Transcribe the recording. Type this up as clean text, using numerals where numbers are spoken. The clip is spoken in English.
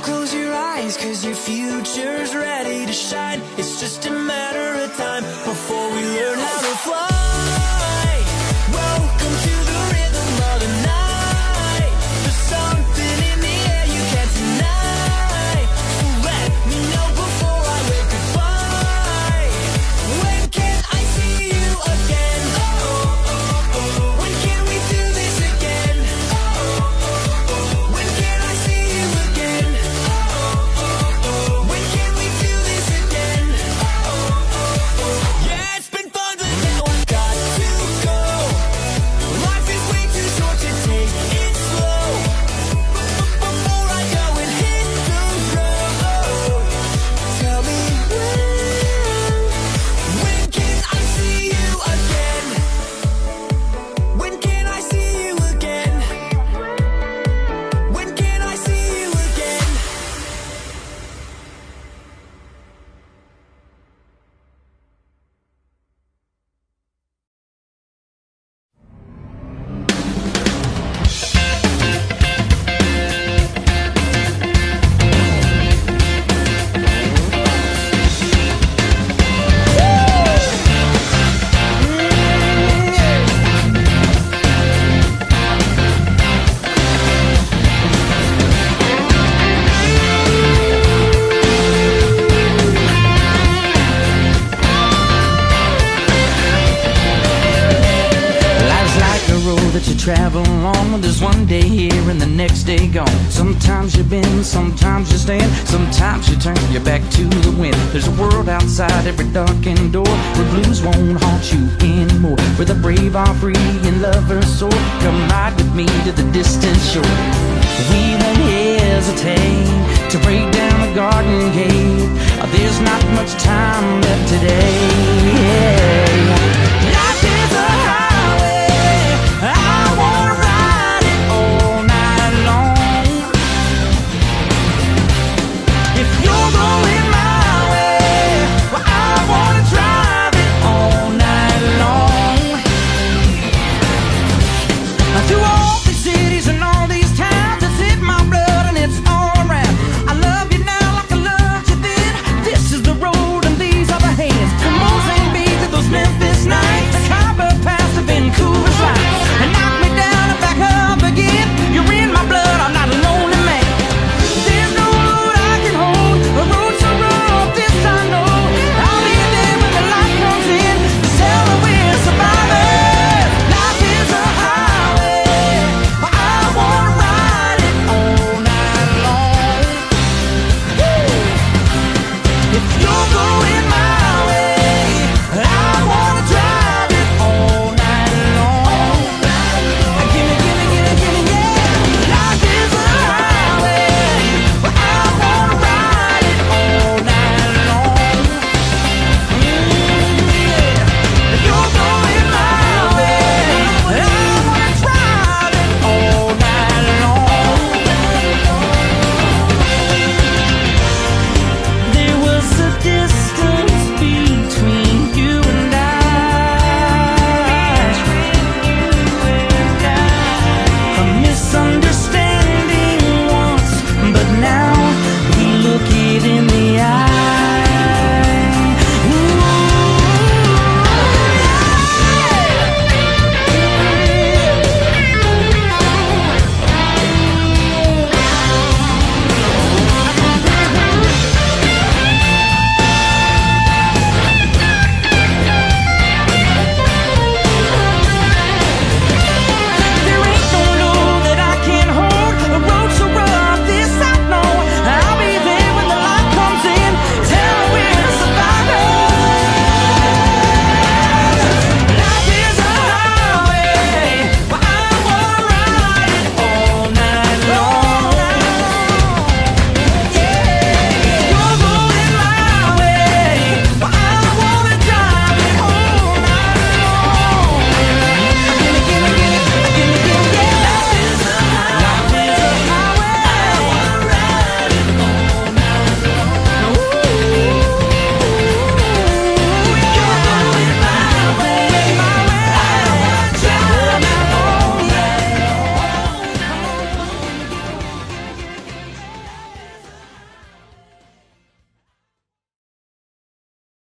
close your eyes, 'cause your future's ready to shine. It's just a matter of time before we learn how to fly. Welcome to the rhythm of the night. There's something in the air you can't deny. So let me know before I wave goodbye. When can I see you again? When can we do this again? When can I see you again? When can we do this again? Yeah, it's been fun, but now I've got to go. Life is way too short to take it slow. Before I go and hit the road, tell me when can I see you again? When can I see you again? When can I see you again? Life's like a road that you travel on. There's one day here and the next day gone. Sometimes you bend, sometimes you stand, sometimes you turn your back to the wind. There's a world outside every darkened door, where blues won't haunt you anymore, where the brave are free and lovers soar. Come ride with me to the distant shore. We won't head